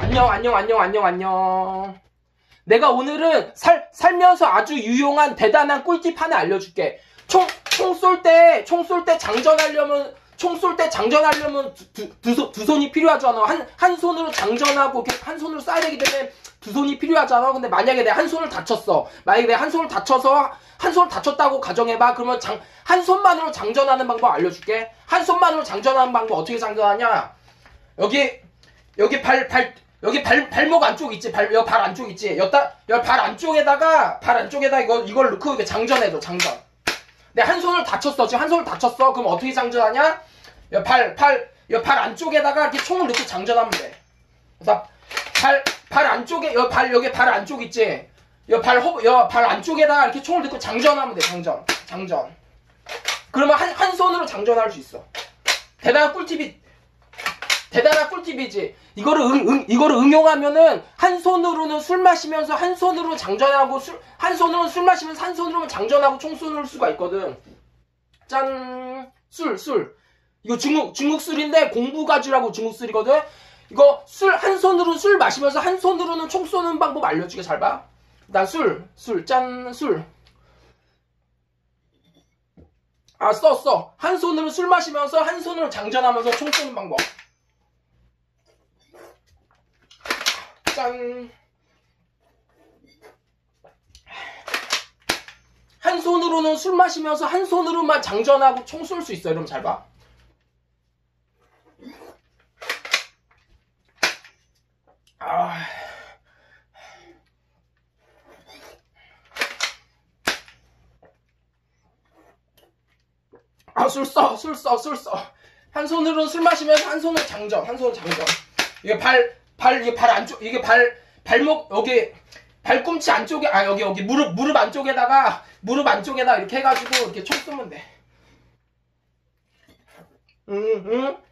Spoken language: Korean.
안녕. 내가 오늘은 살면서 아주 유용한 대단한 꿀팁 하나 알려줄게. 총 쏠 때 장전하려면 두 손이 필요하잖아. 한 손으로 장전하고 한 손으로 쏴야 되기 때문에 두 손이 필요하잖아. 근데 만약에 내가 한 손을 다쳤어. 만약에 내가 한 손을 다쳤다고 가정해봐. 그러면 한 손만으로 장전하는 방법 알려줄게. 한 손만으로 장전하는 방법 어떻게 장전하냐? 여기 발목 안쪽 있지? 발 안쪽 있지? 발 안쪽에다가 이걸 넣고 이렇게 장전해줘. 장전. 내가 한 손을 다쳤어. 지금 한 손을 다쳤어. 그럼 어떻게 장전하냐? 발 안쪽에다가 이렇게 총을 넣고 장전하면 돼. 그래서 발 안쪽에 여기 발 안쪽 있지? 발 안쪽에다가 이렇게 총을 넣고 장전하면 돼. 장전. 그러면 한 손으로 장전할 수 있어. 대단한 꿀팁이지. 이거를 응용하면은 한 손으로는 술 마시면서 한 손으로 장전하고 한 손으로는 술 마시면서 한 손으로는 장전하고 총 쏘는 수가 있거든. 짠. 술. 이거 중국 술인데 공부가주라고 중국 술이거든. 이거 한 손으로 술 마시면서 한 손으로는 총 쏘는 방법 알려주게. 잘 봐. 난 술. 써. 한 손으로 술 마시면서 한 손으로 장전하면서 총 쏘는 방법. 짠. 한 손으로는 술 마시면서 한 손으로만 장전하고 총 쏠 수 있어. 여러분 잘 봐. 술 써. 한 손으로는 술 마시면서 한 손으로 장전. 이게 발 안쪽, 이게 발목, 여기, 발꿈치 안쪽에, 여기, 무릎 안쪽에다가 이렇게 해가지고, 이렇게 총 쏘면 돼. 응.